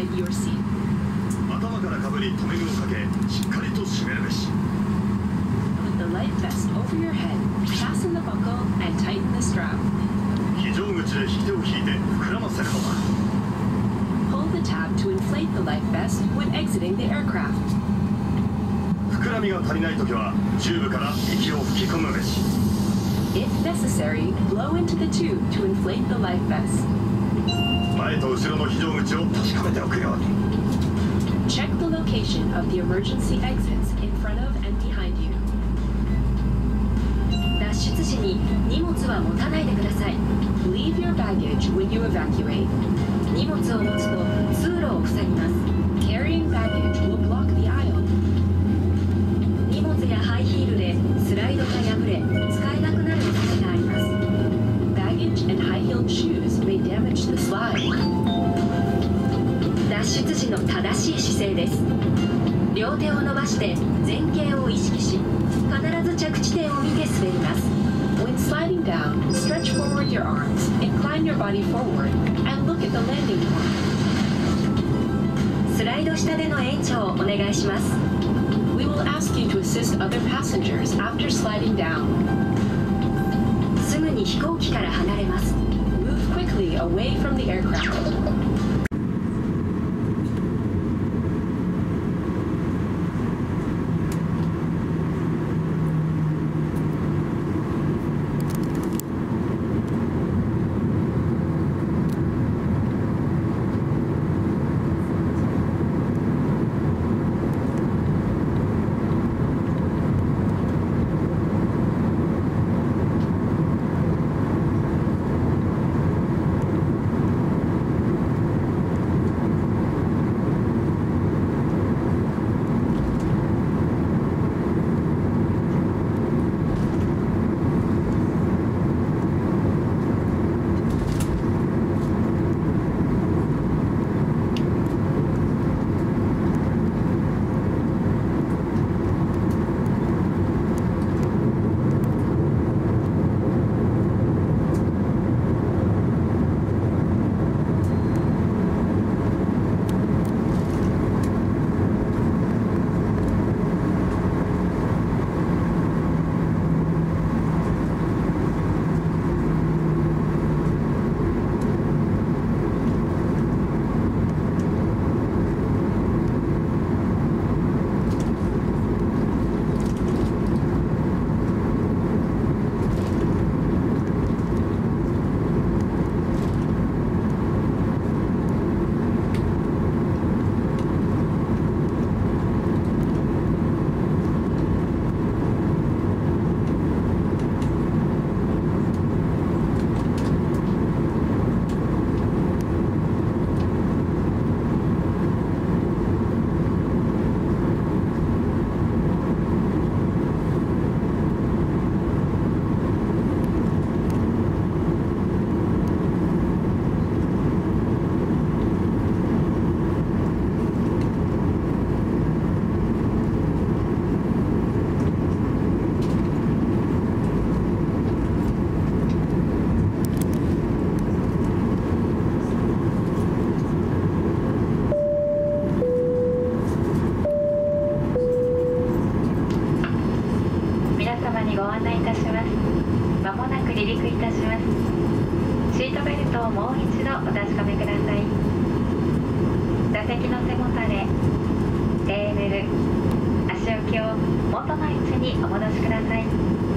inside your seat. 頭からかぶり留め具をかけ、しっかりと締めるべし。 Put the life vest over your head, fasten the buckle, and tighten the strap. 非常口で引き手を引いて膨らませるのだ。 Pull the tab to inflate the life vest when exiting the aircraft. 膨らみが足りないときはチューブから息を吹き込むべし。 If necessary, blow into the tube to inflate the life vest. 前と後ろの非常口を確かめておくように。 Check the location of the emergency exits in front of and behind you. 脱出時に荷物は持たないでください。 Leave your baggage when you evacuate. 荷物を持つと通路を塞ぎます。 Carrying baggage will block the aisle. 荷物やハイヒールでスライドが破れ、使えなくなる恐れがあります。 Baggage and high-heeled shoes may damage the slide. 脱出時の正しい姿勢です。両手を伸ばして前傾を意識し、必ず着地点を見て滑ります。 When sliding down, stretch forward your arms, incline your body forward, and look at the landing point. スライド下での援助をお願いします。 We will ask you to assist other passengers after sliding down. すぐに飛行機から離れます。 Move quickly away from the aircraft. 元の位置にお戻しください。